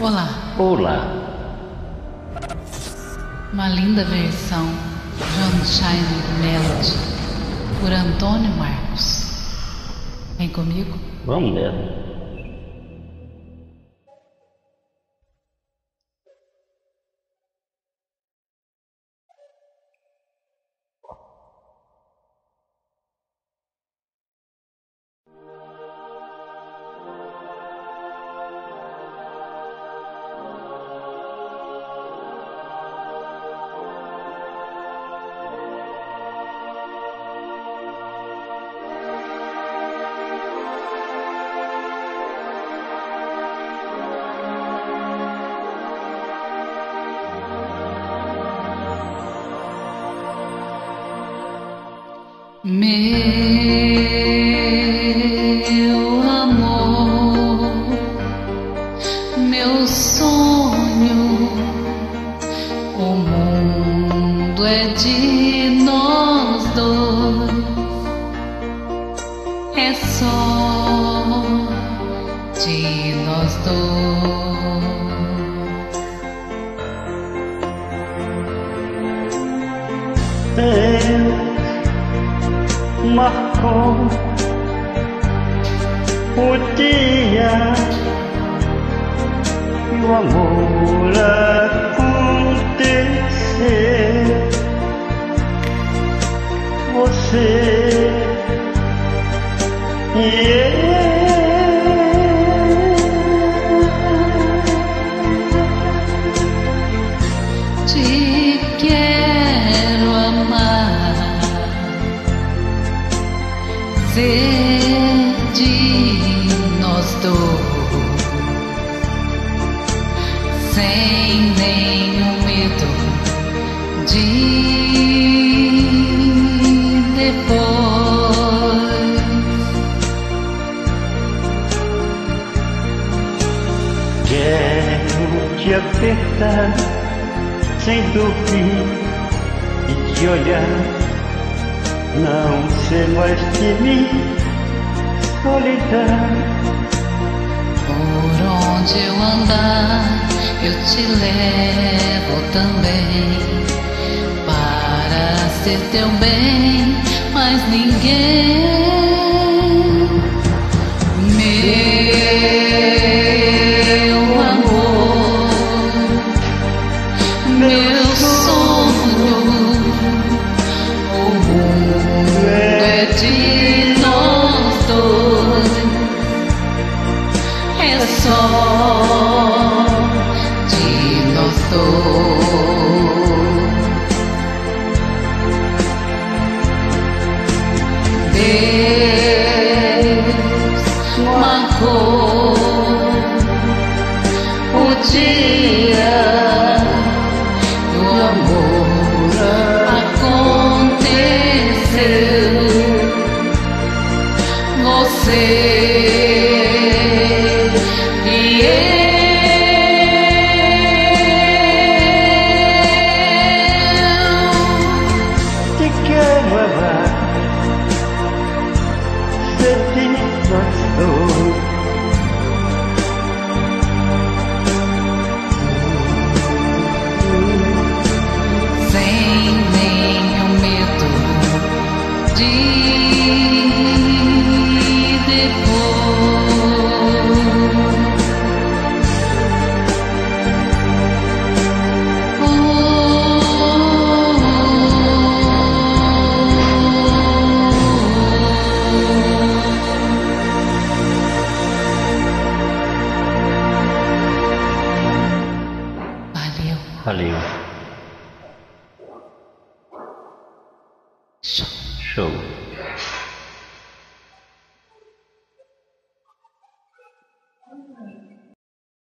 Olá, Olá, uma linda versão John Shine Melody por Antônio Marcos. Vem comigo? vamos nessa. Meu amor, meu sonho, o mundo é de nós dois, é só de nós dois. Marcou o dia e o amor acontecer. Você e eu te quero amar, ser de nós dois, sem nenhum medo de depois. quero te apertar sem dormir e te olhar. Não sei mais de mim, solidão. Por onde eu andar, eu te levo também, para ser teu bem, mas ninguém. Meu amor, meu sonho, o mundo é de nós dois, é só de nós dois. Deus marcou o dia do amor aconteceu. Você e eu Te quero amar, ser de nós dois. sem nenhum medo de Valeu. Valeu. Show. Show.